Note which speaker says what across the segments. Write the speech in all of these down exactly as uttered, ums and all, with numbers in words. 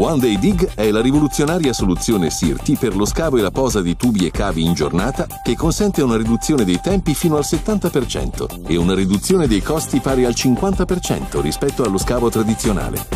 Speaker 1: One Day Dig è la rivoluzionaria soluzione Sirti per lo scavo e la posa di tubi e cavi in giornata che consente una riduzione dei tempi fino al settanta per cento e una riduzione dei costi pari al cinquanta per cento rispetto allo scavo tradizionale.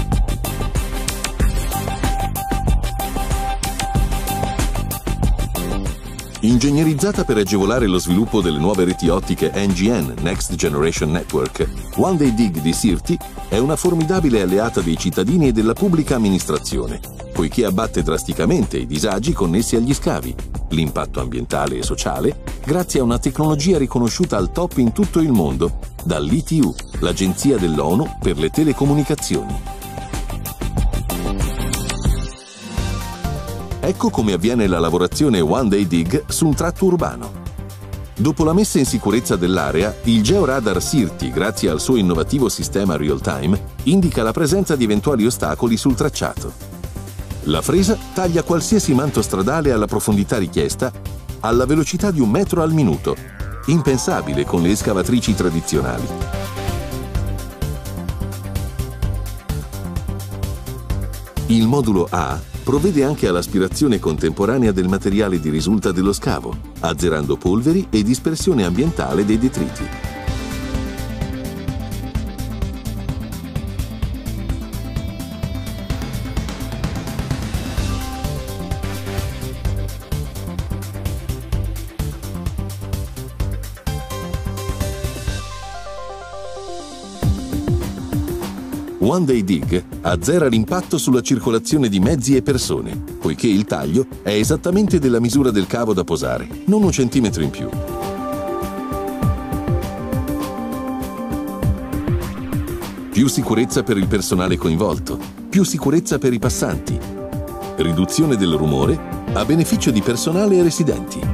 Speaker 1: Ingegnerizzata per agevolare lo sviluppo delle nuove reti ottiche N G N, Next Generation Network, One Day Dig di Sirti è una formidabile alleata dei cittadini e della pubblica amministrazione, poiché abbatte drasticamente i disagi connessi agli scavi, l'impatto ambientale e sociale, grazie a una tecnologia riconosciuta al top in tutto il mondo dall'I T U, l'Agenzia dell'ONU per le telecomunicazioni. Ecco come avviene la lavorazione One Day Dig su un tratto urbano. Dopo la messa in sicurezza dell'area, il georadar Sirti, grazie al suo innovativo sistema real-time, indica la presenza di eventuali ostacoli sul tracciato. La fresa taglia qualsiasi manto stradale alla profondità richiesta alla velocità di un metro al minuto, impensabile con le escavatrici tradizionali. Il modulo A provvede anche all'aspirazione contemporanea del materiale di risulta dello scavo, azzerando polveri e dispersione ambientale dei detriti. One Day Dig azzera l'impatto sulla circolazione di mezzi e persone, poiché il taglio è esattamente della misura del cavo da posare, non un centimetro in più. Più sicurezza per il personale coinvolto, più sicurezza per i passanti, riduzione del rumore a beneficio di personale e residenti.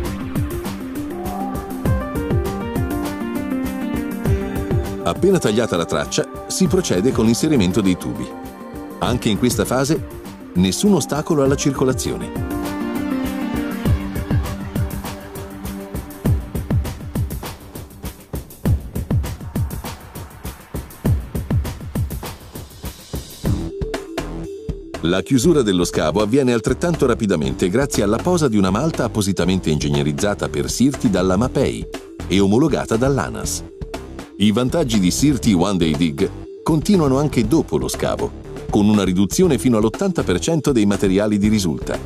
Speaker 1: Appena tagliata la traccia, si procede con l'inserimento dei tubi. Anche in questa fase, nessun ostacolo alla circolazione. La chiusura dello scavo avviene altrettanto rapidamente grazie alla posa di una malta appositamente ingegnerizzata per Sirti dalla Mapei e omologata dall'ANAS. I vantaggi di Sirti One Day Dig continuano anche dopo lo scavo, con una riduzione fino all'ottanta per cento dei materiali di risulta.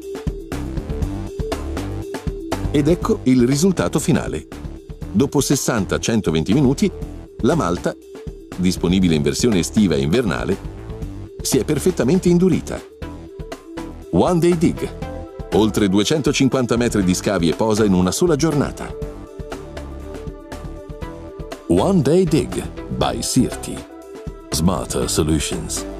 Speaker 1: Ed ecco il risultato finale. Dopo sessanta centoventi minuti, la malta, disponibile in versione estiva e invernale, si è perfettamente indurita. One Day Dig. Oltre duecentocinquanta metri di scavi e posa in una sola giornata. One Day Dig by Sirti. Smarter Solutions.